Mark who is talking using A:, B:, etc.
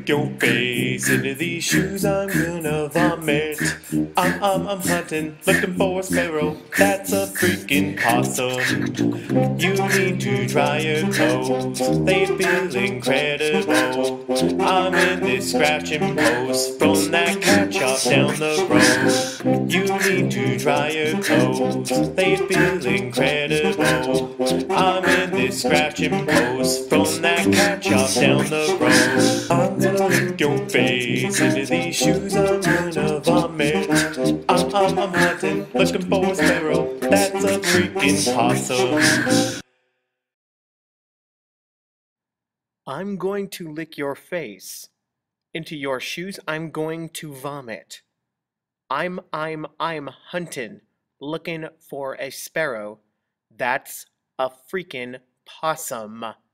A: lick your face into these shoes. I'm gonna vomit. I'm hunting, looking for a sparrow. That's a freaking possum. You need to dry your toes. They feel incredible. I'm in this scratching pose from that cat shop down the road. You need to dry your toes. They feel incredible. I'm in this scratching pose from that cat shop down the road. I'm gonna lick your face into these shoes. I'm gonna vomit. I'm hunting, looking for a sparrow. That's a freaking possum.
B: I'm going to lick your face. Into your shoes I'm going to vomit. I'm hunting, looking for a sparrow. That's a freaking possum.